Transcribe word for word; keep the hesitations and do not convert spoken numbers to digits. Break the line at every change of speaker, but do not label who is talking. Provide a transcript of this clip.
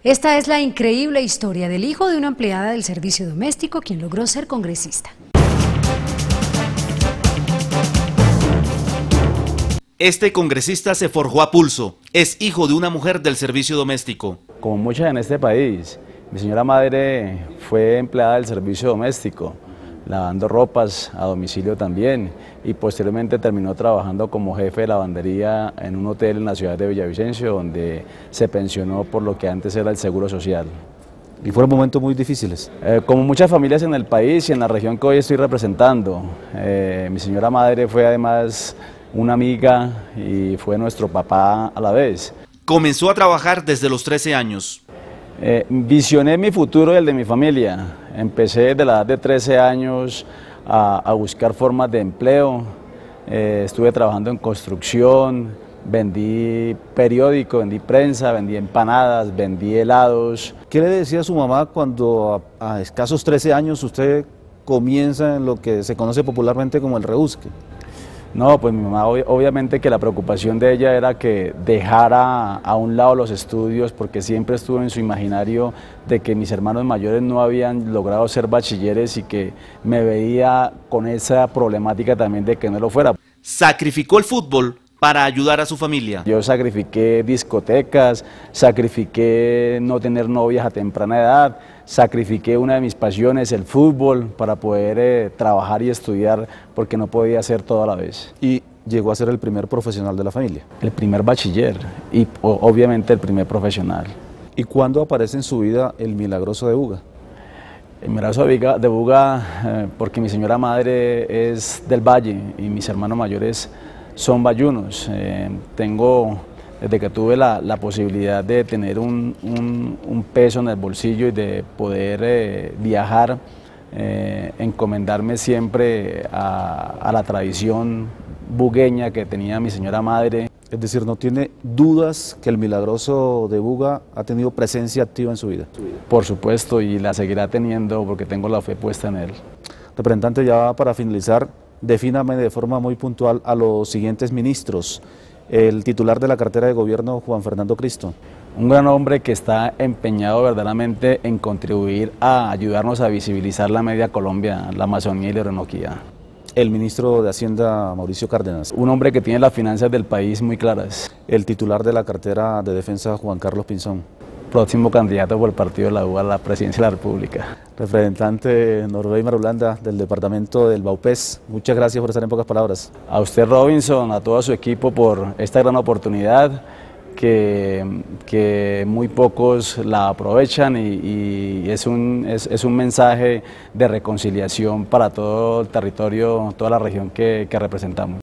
Esta es la increíble historia del hijo de una empleada del servicio doméstico quien logró ser congresista.
Este congresista se forjó a pulso, es hijo de una mujer del servicio doméstico.
Como muchas en este país, mi señora madre fue empleada del servicio doméstico, lavando ropas a domicilio también, y posteriormente terminó trabajando como jefe de lavandería en un hotel en la ciudad de Villavicencio, donde se pensionó por lo que antes era el Seguro Social.
¿Y fueron momentos muy difíciles?
Eh, como muchas familias en el país y en la región que hoy estoy representando, eh, mi señora madre fue además una amiga y fue nuestro papá a la vez.
Comenzó a trabajar desde los trece años.
Eh, visioné mi futuro y el de mi familia. Empecé desde la edad de trece años a, a buscar formas de empleo. Eh, estuve trabajando en construcción, vendí periódico, vendí prensa, vendí empanadas, vendí helados.
¿Qué le decía a su mamá cuando a, a escasos trece años usted comienza en lo que se conoce popularmente como el rebusque?
No, pues mi mamá obviamente que la preocupación de ella era que dejara a un lado los estudios, porque siempre estuvo en su imaginario de que mis hermanos mayores no habían logrado ser bachilleres y que me veía con esa problemática también de que no lo fuera.
Sacrificó el fútbol para ayudar a su familia.
Yo sacrifiqué discotecas, sacrifiqué no tener novias a temprana edad, sacrifiqué una de mis pasiones, el fútbol, para poder eh, trabajar y estudiar, porque no podía hacer todo a la vez.
Y llegó a ser el primer profesional de la familia.
El primer bachiller y obviamente el primer profesional.
¿Y cuándo aparece en su vida el milagroso de Buga?
El milagroso de Buga, eh, porque mi señora madre es del Valle y mis hermanos mayores son bayunos. Eh, tengo, desde que tuve la, la posibilidad de tener un, un, un peso en el bolsillo y de poder eh, viajar, eh, encomendarme siempre a, a la tradición bugueña que tenía mi señora madre.
Es decir, no tiene dudas que el milagroso de Buga ha tenido presencia activa en su vida.
Por supuesto, y la seguirá teniendo porque tengo la fe puesta en él.
Representante, ya para finalizar, defíname de forma muy puntual a los siguientes ministros. El titular de la cartera de gobierno, Juan Fernando Cristo.
Un gran hombre que está empeñado verdaderamente en contribuir a ayudarnos a visibilizar la media Colombia, la Amazonía y la Orinoquía.
El ministro de Hacienda, Mauricio Cárdenas.
Un hombre que tiene las finanzas del país muy claras.
El titular de la cartera de defensa, Juan Carlos Pinzón.
Próximo candidato por el partido de la U a la presidencia de la República.
Representante Norveimar Ulanda del departamento del Baupés, muchas gracias por estar en pocas palabras.
A usted, Robinson, a todo su equipo por esta gran oportunidad que, que muy pocos la aprovechan y, y es, un, es, es un mensaje de reconciliación para todo el territorio, toda la región que, que representamos.